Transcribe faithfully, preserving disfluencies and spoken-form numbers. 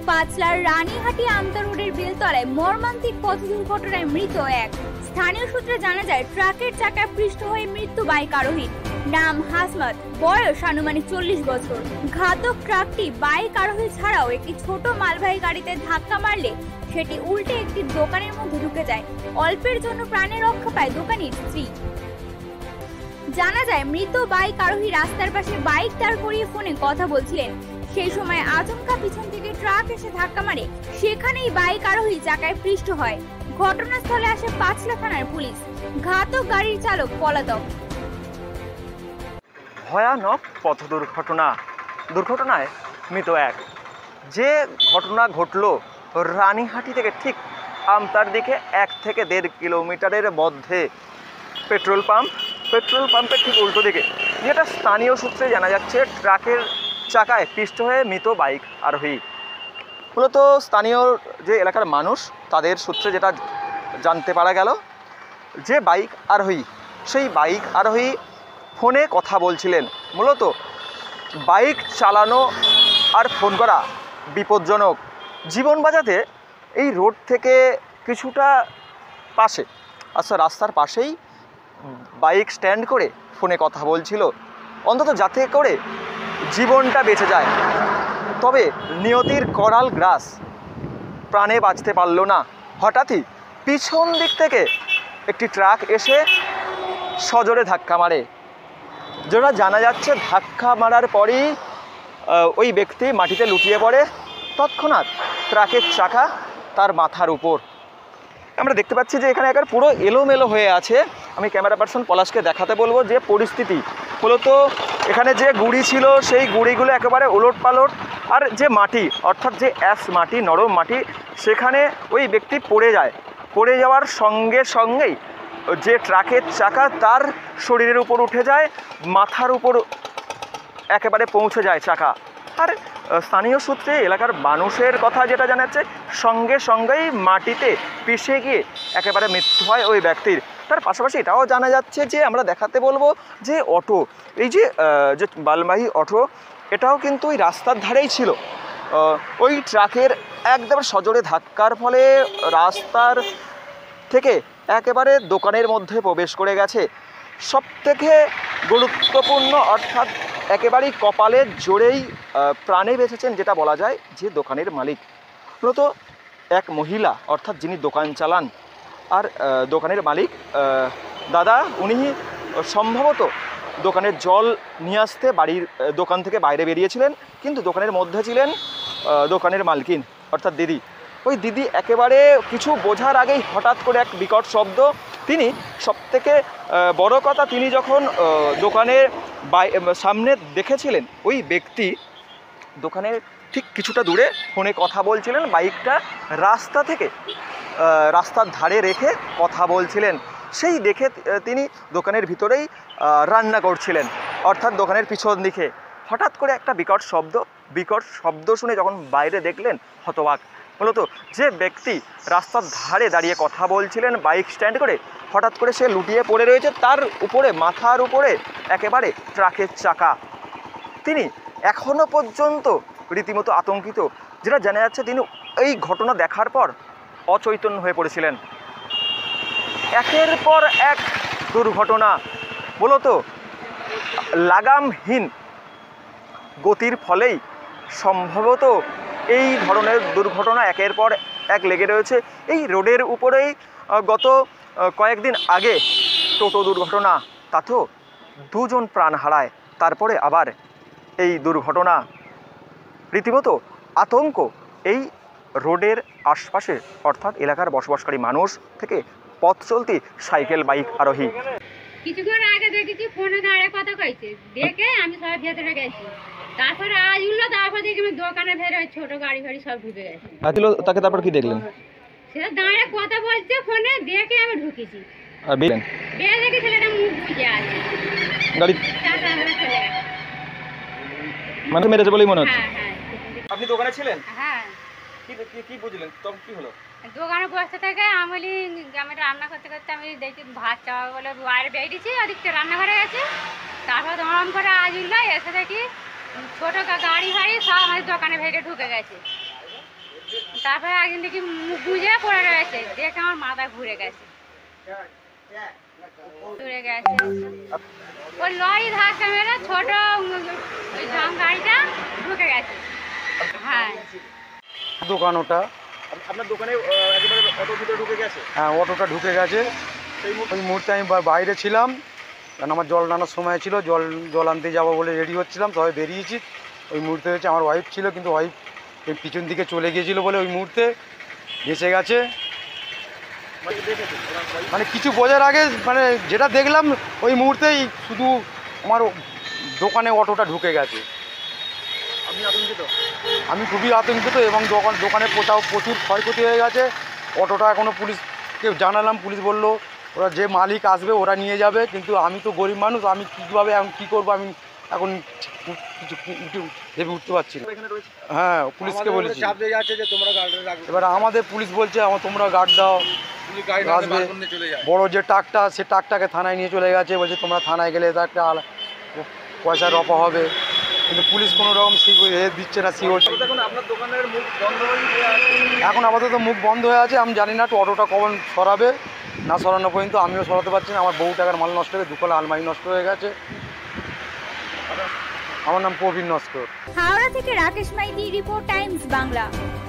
পাঁচলার রানীহাটি আমতা রোডের বেলতলায় মর্মান্তিক পথ দুর্ঘটনায় মৃত এক। স্থানীয় সূত্রে জানা যায়, ট্রাকের চাকায় পৃষ্ঠ হয়ে মৃত্যু বাইক আরোহীর। নাম হাসমত, বয়স আনুমানিক চল্লিশ বছর। ঘাতক ট্রাকটি বাইক আরোহী ছাড়াও একটি ছোট মালবাহী গাড়িতে ধাক্কা মারলে সেটি উল্টে একটি দোকানের মধ্যে ঢুকে যায়। অল্পের জন্য প্রাণে রক্ষা পায় দোকানির স্ত্রী। জানা যায়, মৃত বাইক আরোহী রাস্তার পাশে বাইক দাঁড় করিয়ে ফোনে কথা বলছিলেন। সেই সময় আচমকা পিছন থেকে ট্রাক এসে ধাক্কা মারে, সেখানেই বাইক আরোহী চাকায় পৃষ্ঠ হয়। ঘটনাস্থলে আসে পাঁচলা থানার পুলিশ। ঘাতক গাড়ির চালক পলাতক। ভয়ানক পথ দুর্ঘটনা দুর্ঘটনায় মৃত এক। যে ঘটনা ঘটল রানীহাটি থেকে ঠিক আমতার দিকে এক থেকে দেড় কিলোমিটারের মধ্যে পেট্রোল পাম্প পেট্রোল পাম্পের ঠিক উল্টো দিকে, যেটা স্থানীয় সূত্রে জানা যাচ্ছে ট্রাকের চাকায় পিষ্ট হয়ে মৃত বাইক আরোহী। মূলত স্থানীয় যে এলাকার মানুষ তাদের সূত্রে যেটা জানতে পারা গেল, যে বাইক আরোহী সেই বাইক আরোহী ফোনে কথা বলছিলেন। মূলত বাইক চালানো আর ফোন করা বিপজ্জনক। জীবন বাঁচাতে এই রোড থেকে কিছুটা পাশে, আচ্ছা রাস্তার পাশেই বাইক স্ট্যান্ড করে ফোনে কথা বলছিল, অন্তত যাতে করে জীবনটা বেঁচে যায়। তবে নিয়তির করাল গ্রাস, প্রাণে বাঁচতে পারল না। হঠাৎই পিছন দিক থেকে একটি ট্রাক এসে সজোরে ধাক্কা মারে। যেটা জানা যাচ্ছে, ধাক্কা মারার পরই ওই ব্যক্তি মাটিতে লুটিয়ে পড়ে। তৎক্ষণাৎ ট্রাকের চাকা তার মাথার উপর। আমরা দেখতে পাচ্ছি যে এখানে একবার পুরো এলোমেলো হয়ে আছে। আমি ক্যামেরা পার্সন পলাশকে দেখাতে বলবো যে পরিস্থিতি। মূলত এখানে যে গুড়ি ছিল সেই গুড়িগুলো একেবারে ওলট পালট, আর যে মাটি অর্থাৎ যে অ্যাশ মাটি, নরম মাটি, সেখানে ওই ব্যক্তি পড়ে যায়। পড়ে যাওয়ার সঙ্গে সঙ্গেই যে ট্রাকের চাকা তার শরীরের উপর উঠে যায়, মাথার উপর একেবারে পৌঁছে যায় চাকা। আর স্থানীয় সূত্রে এলাকার মানুষের কথা যেটা জানাচ্ছে, সঙ্গে সঙ্গেই মাটিতে পিষে গিয়ে একেবারে মৃত্যু হয় ওই ব্যক্তির। তার পাশাপাশি এটাও জানা যাচ্ছে যে, আমরা দেখাতে বলবো যে অটো, এই যে যে মালবাহী অটো, এটাও কিন্তু ওই রাস্তার ধারেই ছিল। ওই ট্রাকের একদম সজোরে ধাক্কার ফলে রাস্তার থেকে একেবারে দোকানের মধ্যে প্রবেশ করে গেছে। সবথেকে গুরুত্বপূর্ণ, অর্থাৎ একেবারেই কপালের জোরেই প্রাণে বেঁচেছেন যেটা বলা যায়, যে দোকানের মালিক। মূলত এক মহিলা, অর্থাৎ যিনি দোকান চালান আর দোকানের মালিক দাদা, উনি সম্ভবত দোকানের জল নিয়ে আসতে বাড়ির দোকান থেকে বাইরে বেরিয়েছিলেন, কিন্তু দোকানের মধ্যে ছিলেন দোকানের মালকিন অর্থাৎ দিদি। ওই দিদি একেবারে কিছু বোঝার আগেই হঠাৎ করে এক বিকট শব্দ। তিনি সবথেকে বড় কথা, তিনি যখন দোকানের সামনে দেখেছিলেন ওই ব্যক্তি দোকানের ঠিক কিছুটা দূরে ফোনে কথা বলছিলেন, বাইকটা রাস্তা থেকে রাস্তার ধারে রেখে কথা বলছিলেন। সেই দেখে তিনি দোকানের ভিতরেই রান্না করছিলেন, অর্থাৎ দোকানের পিছন দিকে। হঠাৎ করে একটা বিকট শব্দ বিকট শব্দ শুনে যখন বাইরে দেখলেন, হতবাক। মূলত যে ব্যক্তি রাস্তার ধারে দাঁড়িয়ে কথা বলছিলেন বাইক স্ট্যান্ড করে, হঠাৎ করে সে লুটিয়ে পড়ে রয়েছে, তার উপরে মাথার উপরে একেবারে ট্রাকের চাকা। তিনি এখনো পর্যন্ত রীতিমতো আতঙ্কিত। যেটা জানা যাচ্ছে, তিনি এই ঘটনা দেখার পর অচৈতন্য হয়ে পড়েছিলেন। একের পর এক দুর্ঘটনা, মূলত লাগামহীন গতির ফলেই সম্ভবত এই ধরনের দুর্ঘটনা একের পর এক লেগে রয়েছে। এই রোডের উপরেই গত কয়েকদিন আগে টোটো দুর্ঘটনা, তাতেও দুজন প্রাণ হারায়। তারপরে আবার এই দুর্ঘটনা। রীতিমতো আতঙ্ক এই রোডের আশপাশে, অর্থাৎ এলাকার বসবাসকারী মানুষ থেকে পথ চলতি সাইকেল বাইক আরোহী। কিছুক্ষণ আগে দেখেছি ফোনে দাঁড়িয়ে কথা কইছে, দেখে আমি সবাই ভেতরে গেছি। তারপরে আজ উঠলো, তারপর দেখি আমি দোকানে বের হয়ে ছোট গাড়ি ফাড়ি সব ঢুকে গেছে। তাকে তারপর কি দেখলেন? সে দাঁড়িয়ে কথা বলছে ফোনে, দেখে আমি ঢুকেছি। আর বেরেন বেরে দেখি ছেলেটা মুখ বুঝে আছে, গাড়ি মানে মেরেছে বলেই মনে হচ্ছে। হ্যাঁ হ্যাঁ। আপনি দোকানে ছিলেন? হ্যাঁ। কি কি বুঝলেন তখন, কি হলো? দোকানে বসতে থেকে আমি আমি রান্না করতে করতে আমি দেখি ভাত চাওয়া বলে বাইরে বেরিয়েছি, ওদিকটা রান্নাঘরে গেছে। তারপর দম করে আজ উঠলো, এসে দেখি ছোটো গাড়ি ফাড়ি সব আমাদের দোকানে ভেড়ে ঢুকে গেছে। তারপরে একদিন দেখি মুখ বুঝে পড়ে রয়েছে, দেখে আমার মাথা ঘুরে গেছে ঘুরে গেছে ওই লরি ধাক্কা মেরে ছোট ওই ড্রাম গাড়িটা ঢুকে গেছে। হ্যাঁ দোকান ওটা, আপনার দোকানে একেবারে অটোর ভিতরে ঢুকে গেছে? হ্যাঁ অটোটা ঢুকে গেছে। ওই মুহূর্তে আমি বা- বাইরে ছিলাম, কারণ আমার জল আনার সময় ছিল, জল জল আনতে যাবো বলে রেডি হচ্ছিলাম, তবে বেরিয়েছি। ওই মুহূর্তে হচ্ছে আমার ওয়াইফ ছিল, কিন্তু ওয়াইফ ওই পিছন দিকে চলে গিয়েছিলো বলে ওই মুহূর্তে ভেসে গেছে। মানে দেখেছেন ওরা সবাই? মানে কিছু বোঝার আগে মানে যেটা দেখলাম ওই মুহূর্তেই শুধু আমার দোকানে অটোটা ঢুকে গেছে। আপনি আতঙ্কিত? আমি খুবই আতঙ্কিত, এবং দোকান দোকানে কোথাও প্রচুর ক্ষয়ক্ষতি হয়ে গেছে। অটোটা এখনও পুলিশকে জানালাম, পুলিশ বললো ওরা যে মালিক আসবে ওরা নিয়ে যাবে, কিন্তু আমি তো গরিব মানুষ, আমি কীভাবে এখন কী করবো আমি এখন কিছু কিছু ভেবে উঠতে পারছি না। এখানে রয়েছে? হ্যাঁ পুলিশকে বলেছি, চাপ দিয়ে যাচ্ছে যে তোমরা গাড়ি রাখবে, এবার আমাদের পুলিশ বলছে আমার তোমরা গার্ড দাও, পুলিশ গাড়ি আসবে। নিয়ে চলে যায়। বড় যে ট্রাকটা সে ট্রাকটাকে থানায় নিয়ে চলে গেছে, বলছে তোমরা থানায় গেলে তো একটা আলা- পয়সা রপা হবে, কিন্তু পুলিশ কোনো রকম সিকিউর এ দিচ্ছে না, সিওর। দেখুন আপনার দোকানের মুখ বন্ধ হয়ে আছে। এখন আপাতত মুখ বন্ধ হয়ে আছে, আমি জানি না অটোটা কখন সরাবে, না সরানো পর্যন্ত আমিও সরাতে পারছি না। আমার বহু টাকার মাল নষ্ট হয়ে, দুকলা আলমারি নষ্ট হয়ে গেছে। আমার নাম প্রবীণ নস্কর। হাওড়া থেকে রাকেশ মাইতি, রিপোর্ট টাইমস বাংলা।